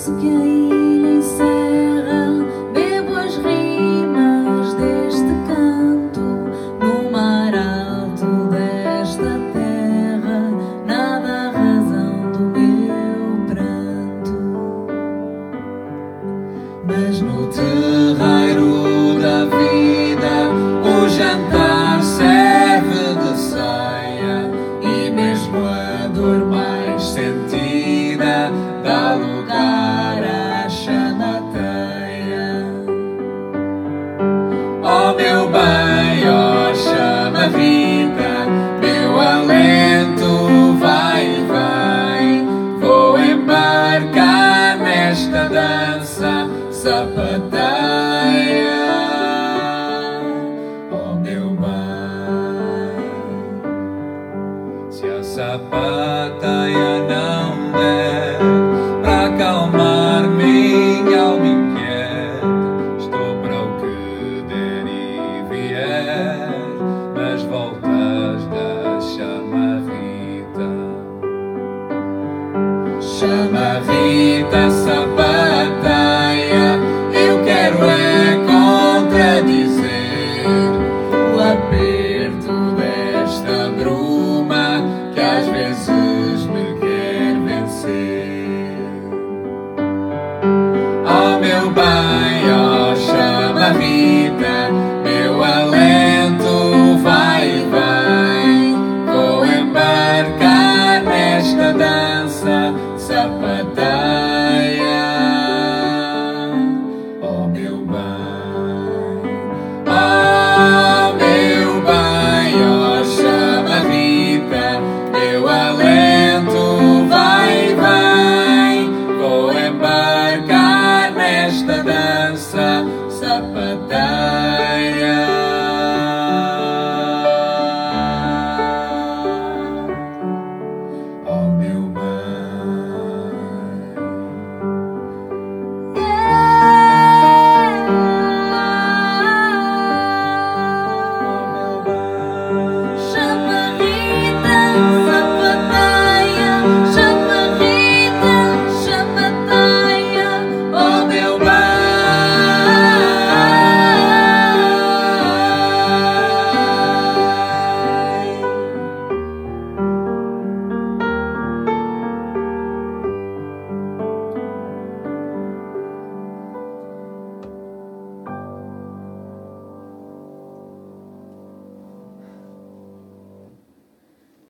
que a ilha encerra, bebo as rimas deste canto, no mar alto desta terra, nada a razão do meu pranto. Mas no terreiro da vida o jantar serve de ceia, e mesmo a dor mais sentida dá lugar à chamateia. Oh meu bem, oh chama-vida, meu alento vai e vem, vou embarcar nesta dança sapateia. Oh meu bem, se a sapateia não der para acalmar minha alma inquieta, estou para o que der e vier nas voltas da chama-vida. Chama-vida, sapateia.